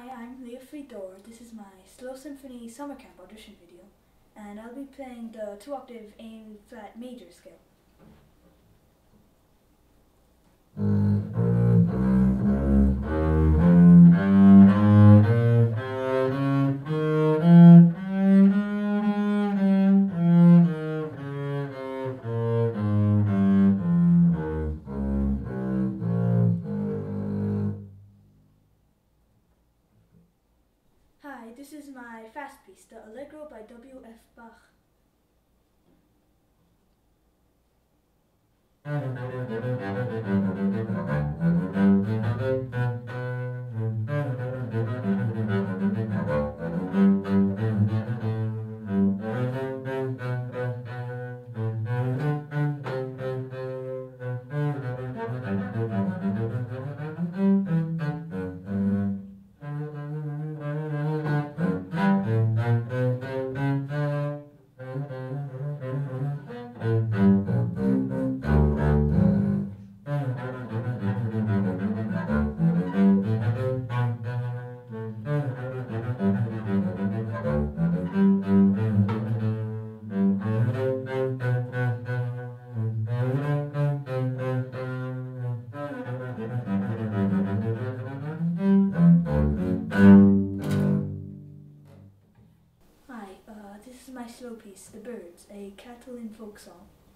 I'm Leo Fridor. This is my Slow Symphony Summer Camp audition video, and I'll be playing the 2-octave A-flat major scale. Hi, this is my fast piece, the Allegro by W.F. Bach. Hi, this is my slow piece, The Birds, a Catalan folk song.